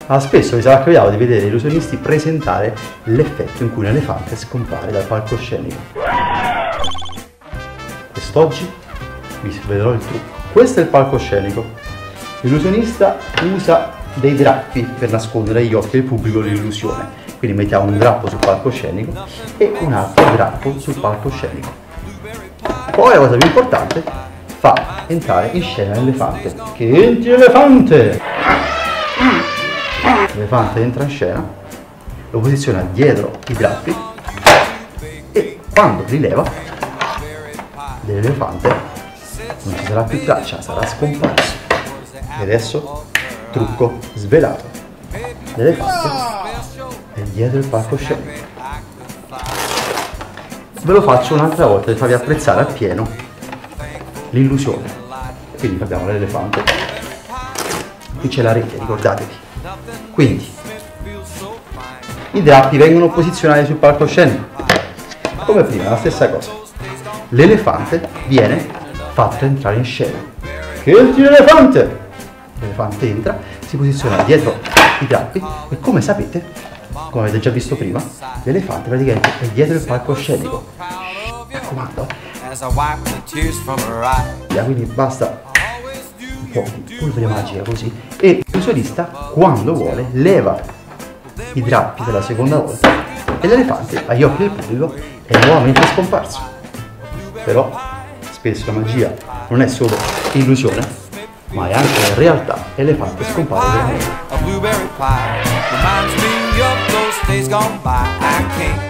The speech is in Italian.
Spesso mi sarà capitato di vedere illusionisti presentare l'effetto in cui un elefante scompare dal palcoscenico. Quest'oggi vi svelerò il trucco. Questo è il palcoscenico. L'illusionista usa dei drappi per nascondere agli occhi del pubblico l'illusione. Quindi mettiamo un drappo sul palcoscenico e un altro drappo sul palcoscenico. Poi la cosa più importante, fa entrare in scena l'elefante. Che entri elefante! L'elefante entra in scena, lo posiziona dietro i drappi e quando li leva dell'elefante non ci sarà più traccia, sarà scomparso. E adesso, trucco svelato. L'elefante è dietro il palcoscenico. Ve lo faccio un'altra volta per farvi apprezzare appieno l'illusione. Quindi abbiamo l'elefante, qui c'è la rete, ricordatevi. Quindi i drappi vengono posizionati sul palcoscenico come prima, la stessa cosa. L'elefante viene fatto entrare in scena. Che entri l'elefante! L'elefante entra, si posiziona dietro i drappi e come sapete, come avete già visto prima, l'elefante praticamente è dietro il palcoscenico. Mi raccomando. Quindi basta un po' di polvere magica così e l'illusionista quando vuole leva i drappi per la seconda volta e l'elefante agli occhi del pubblico è nuovamente scomparso. Però spesso la magia non è solo illusione, ma è anche la realtà. L'elefante scompare veramente.